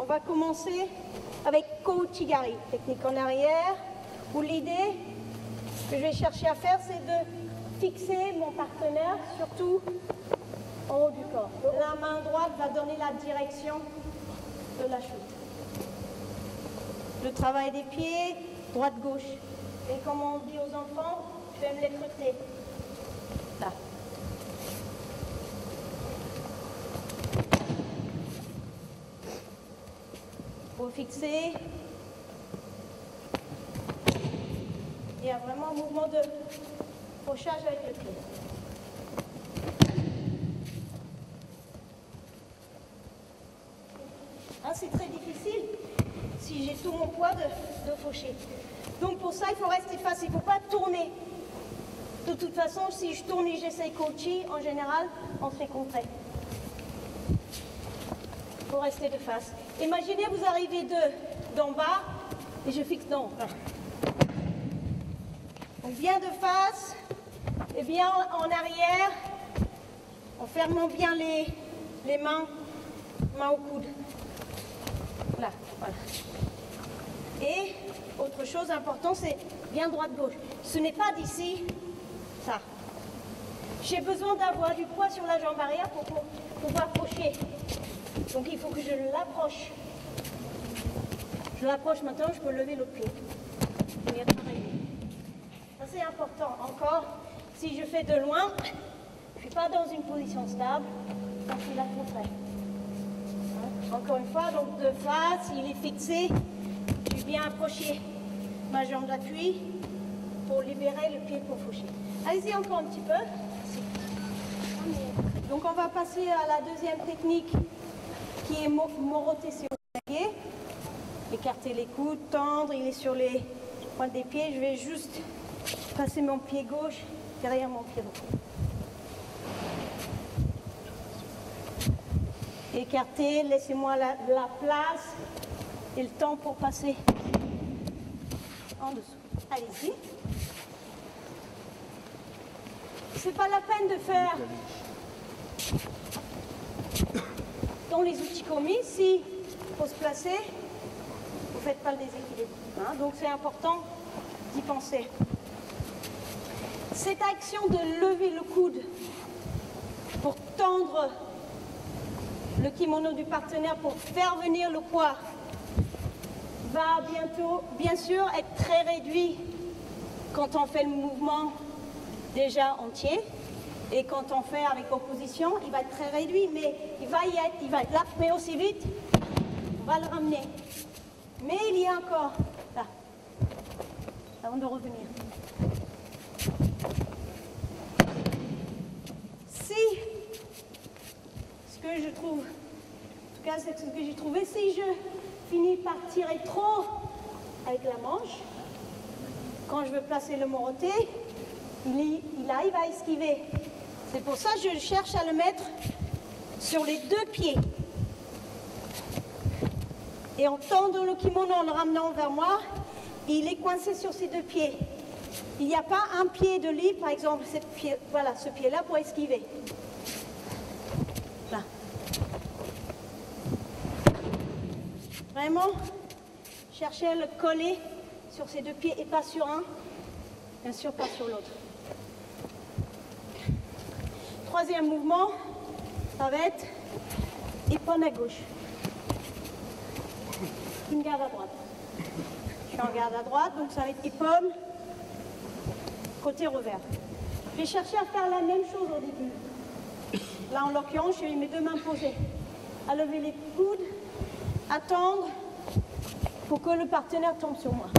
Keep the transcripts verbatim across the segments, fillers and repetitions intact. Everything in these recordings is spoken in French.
on va commencer avec Kouchigari, technique en arrière, où l'idée que je vais chercher à faire, c'est de fixer mon partenaire, surtout en haut du corps. La main droite va donner la direction de la chute. Le travail des pieds, droite-gauche. Et comme on dit aux enfants, je vais me les frotter. Là. Pour fixer. Il y a vraiment un mouvement de fauchage avec le pied. Hein, c'est très difficile si j'ai tout mon poids de, de faucher. Donc pour ça, il faut rester face, il ne faut pas tourner. De toute façon, si je tourne et j'essaye coacher, en général, on se fait contrer. Il faut rester de face. Imaginez, vous arrivez de d'en bas et je fixe d'en haut. On vient de face et bien en arrière, en fermant bien les, les mains, mains au coude. Là, voilà. Et autre chose importante, c'est bien droite-gauche. Ce n'est pas d'ici, ça. J'ai besoin d'avoir du poids sur la jambe arrière pour, pour pouvoir approcher. Donc il faut que je l'approche. Je l'approche maintenant, je peux lever l'autre pied. Venir travailler. Ça c'est important. Encore, si je fais de loin, je ne suis pas dans une position stable, donc il a trop près. Encore une fois, donc de face, il est fixé. Je vais bien approcher ma jambe d'appui pour libérer le pied pour faucher. Allez-y encore un petit peu. Donc on va passer à la deuxième technique qui est moroté sur le pied. Écarter les coudes, tendre, il est sur les pointes des pieds. Je vais juste passer mon pied gauche derrière mon pied droit. Écartez, laissez-moi la, la place et le temps pour passer en dessous. Allez-y. C'est pas la peine de faire dans les outils commis. Si il faut se placer, vous ne faites pas le déséquilibre. Hein, donc c'est important d'y penser. Cette action de lever le coude pour tendre le kimono du partenaire pour faire venir le poids va bientôt, bien sûr, être très réduit quand on fait le mouvement déjà entier. Et quand on fait avec opposition, il va être très réduit, mais il va y être, il va être là, mais aussi vite, on va le ramener. Mais il y a encore, là, avant de revenir. Si, ce que je trouve, en tout cas c'est ce que j'ai trouvé, si je finis par tirer trop avec la manche, quand je veux placer le moroté, il, il arrive à esquiver. C'est pour ça que je cherche à le mettre sur les deux pieds. Et en tendant le kimono, en le ramenant vers moi, il est coincé sur ses deux pieds. Il n'y a pas un pied de libre, par exemple, cette pied, voilà, ce pied-là pour esquiver. Là. Vraiment, chercher à le coller sur ses deux pieds et pas sur un, bien sûr pas sur l'autre. Troisième mouvement, ça va être épaule à gauche. Une garde à droite. Je suis en garde à droite, donc ça va être épaule, côté revers. Je vais chercher à faire la même chose au début. Là, en l'occurrence, j'ai mes deux mains posées. À lever les coudes, attendre pour que le partenaire tombe sur moi.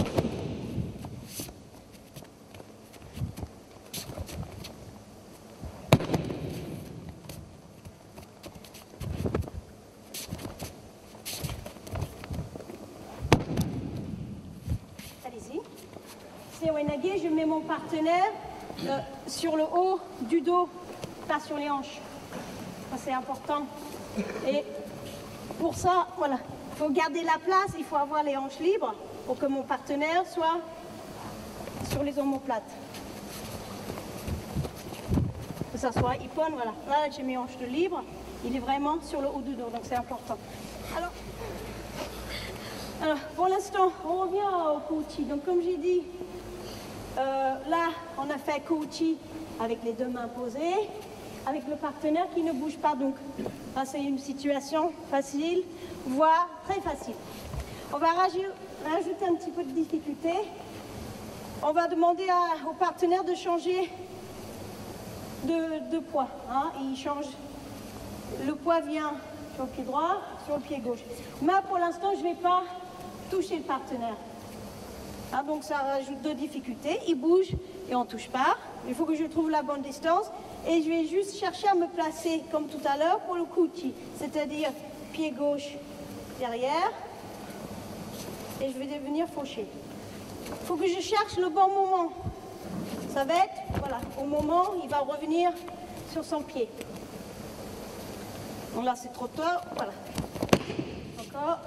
Je mets mon partenaire euh, sur le haut du dos, pas sur les hanches. Ça, c'est important. Et pour ça, voilà, il faut garder la place, il faut avoir les hanches libres pour que mon partenaire soit sur les omoplates. Que ça soit ippon, voilà. Là, j'ai mes hanches de libre, il est vraiment sur le haut du dos, donc c'est important. Alors, Alors, pour l'instant, on revient au kouchi. Donc, comme j'ai dit, euh, là, on a fait kouchi avec les deux mains posées, avec le partenaire qui ne bouge pas. Donc, là, c'est une situation facile, voire très facile. On va rajouter un petit peu de difficulté. On va demander à, au partenaire de changer de, de poids. Hein. Il change. Le poids vient sur le pied droit, sur le pied gauche. Mais pour l'instant, je ne vais pas toucher le partenaire. Hein, donc ça rajoute deux difficultés. Il bouge et on ne touche pas. Il faut que je trouve la bonne distance. Et je vais juste chercher à me placer, comme tout à l'heure, pour le kouchi. C'est-à-dire pied gauche derrière. Et je vais devenir fauché. Il faut que je cherche le bon moment. Ça va être, voilà, au moment où il va revenir sur son pied. Donc là, c'est trop tôt. Voilà. Encore.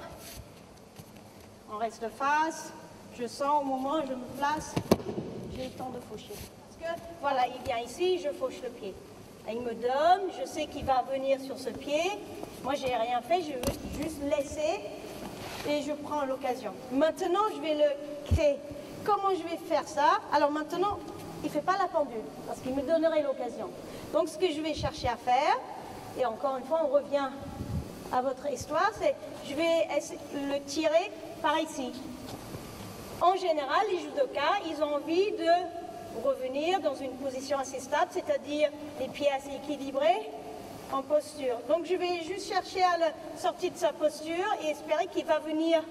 On reste face. Je sens au moment où je me place, j'ai le temps de faucher. Parce que, voilà, il vient ici, je fauche le pied. Et il me donne, je sais qu'il va venir sur ce pied. Moi, j'ai rien fait, je veux juste laisser et je prends l'occasion. Maintenant, je vais le créer. Comment je vais faire ça? Alors maintenant, il ne fait pas la pendule, parce qu'il me donnerait l'occasion. Donc, ce que je vais chercher à faire, et encore une fois, on revient à votre histoire, c'est je vais le tirer par ici. En général, les judokas, ils ont envie de revenir dans une position assez stable, c'est-à-dire les pieds assez équilibrés en posture. Donc, je vais juste chercher à le sortir de sa posture et espérer qu'il va venir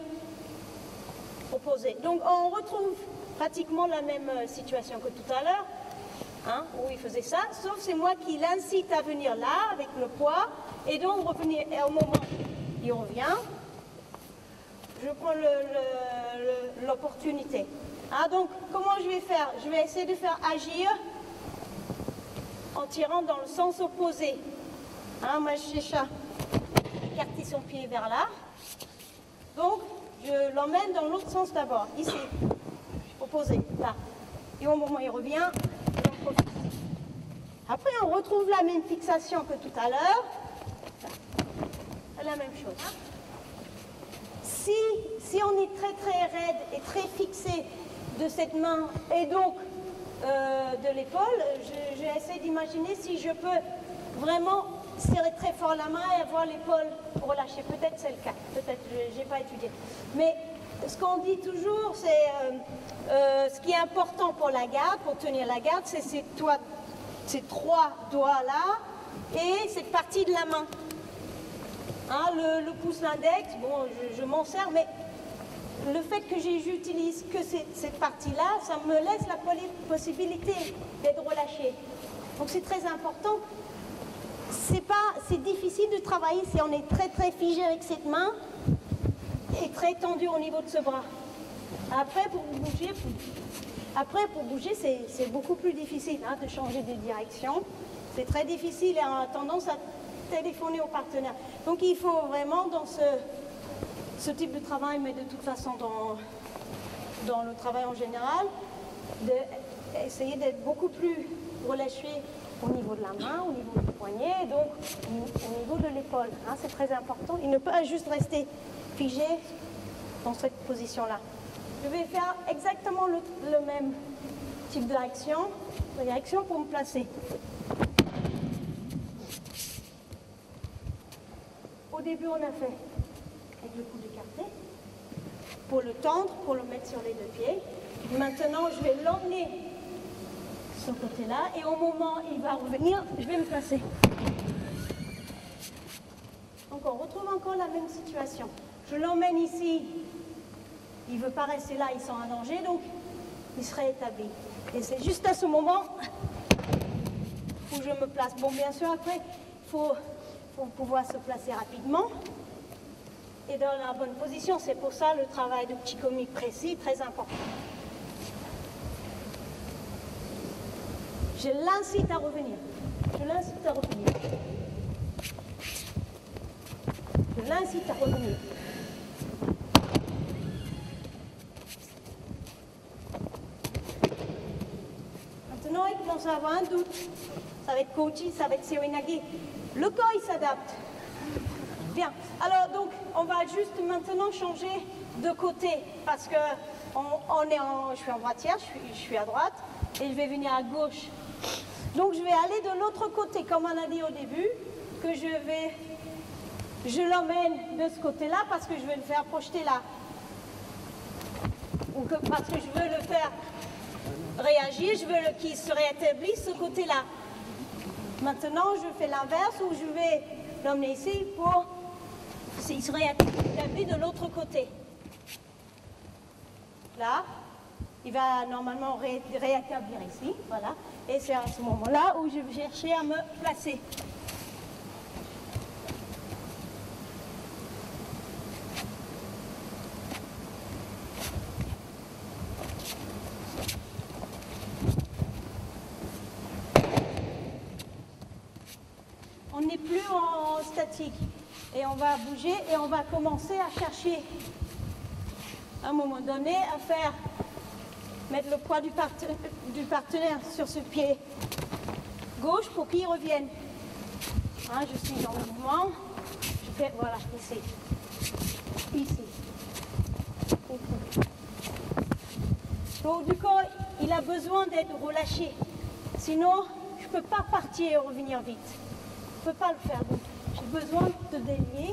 opposer. Donc, on retrouve pratiquement la même situation que tout à l'heure. Hein, où il faisait ça, sauf c'est moi qui l'incite à venir là avec le poids et donc revenir. Et au moment où il revient, je prends l'opportunité. Hein, donc comment je vais faire? Je vais essayer de faire agir en tirant dans le sens opposé. Hein, moi je cherche à écarter son pied vers là. Donc je l'emmène dans l'autre sens d'abord, ici, opposé, là. Et au moment où il revient, après, on retrouve la même fixation que tout à l'heure. C'est la même chose. Si, si on est très très raide et très fixé de cette main et donc euh, de l'épaule, j'essaie d'imaginer si je peux vraiment serrer très fort la main et avoir l'épaule relâchée. Peut-être c'est le cas, peut-être, je n'ai pas étudié. Mais ce qu'on dit toujours, c'est euh, euh, ce qui est important pour la garde, pour tenir la garde, c'est ces, ces trois doigts-là et cette partie de la main. Hein, le, le pouce l'index, bon, je, je m'en sers, mais le fait que j'utilise que cette, cette partie-là, ça me laisse la possibilité d'être relâchée. Donc c'est très important. C'est pas, c'est difficile de travailler si on est très très figé avec cette main et très tendu au niveau de ce bras. Après, pour bouger, après, pour bouger, c'est beaucoup plus difficile hein, de changer de direction. C'est très difficile et on a tendance à téléphoner au partenaire. Donc il faut vraiment dans ce, ce type de travail, mais de toute façon dans, dans le travail en général, d'essayer d'être beaucoup plus relâché au niveau de la main, au niveau du poignet, et donc au niveau de l'épaule. Hein, c'est très important. Il ne peut pas juste rester figé dans cette position-là. Je vais faire exactement le, le même type de réaction, de réaction pour me placer. Au début, on a fait avec le coude écarté, pour le tendre, pour le mettre sur les deux pieds. Maintenant, je vais l'emmener ce côté-là, et au moment où il va revenir, je vais me placer. Donc, on retrouve encore la même situation. Je l'emmène ici, il ne veut pas rester là, il sent un danger, donc il serait établi. Et c'est juste à ce moment où je me place. Bon, bien sûr, après, il faut... pour pouvoir se placer rapidement et dans la bonne position. C'est pour ça le travail de Chikomi précis, très important. Je l'incite à revenir. Je l'incite à revenir. Je l'incite à revenir. Maintenant, il commence à avoir un doute. Ça va être Kouchi, ça va être Seoinage. Le corps, il s'adapte. Bien. Alors, donc, on va juste maintenant changer de côté parce que on, on est en, je suis en droitière, je suis, je suis à droite et je vais venir à gauche. Donc je vais aller de l'autre côté, comme on a dit au début, que je vais, je l'emmène de ce côté-là parce que je vais le faire projeter là. Ou que, parce que je veux le faire réagir, je veux qu'il se réétablisse ce côté-là. Maintenant, je fais l'inverse où je vais l'emmener ici pour qu'il se réétablit de l'autre côté. Là, il va normalement ré réétablir ici, voilà. Et c'est à ce moment-là où je vais chercher à me placer. On n'est plus en statique et on va bouger et on va commencer à chercher à un moment donné à faire mettre le poids du, parte du partenaire sur ce pied gauche pour qu'il revienne. Hein, je suis dans le mouvement, je fais voilà ici, ici. Donc du coup il a besoin d'être relâché, sinon je ne peux pas partir et revenir vite. Je ne peux pas le faire, donc j'ai besoin de délier.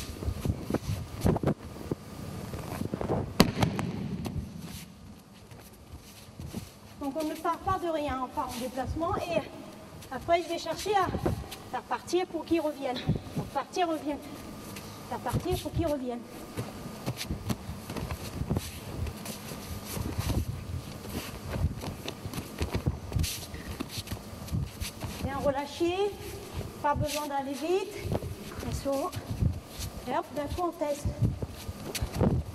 Donc on ne part pas de rien, on part en déplacement et après je vais chercher à faire partir pour qu'il revienne. Donc partir, revienne. Faire partir pour qu'il revienne. Bien relâché. Pas besoin d'aller vite. Et hop, d'un coup on teste.